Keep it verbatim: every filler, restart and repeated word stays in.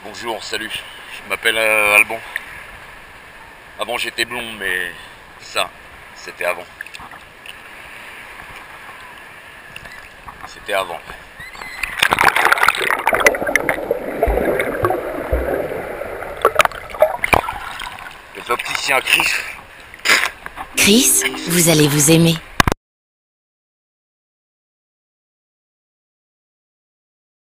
Bonjour, salut, je m'appelle euh, Alban. Avant j'étais blond, mais ça, c'était avant. C'était avant. Les opticiens Chris. Chris, vous allez vous aimer.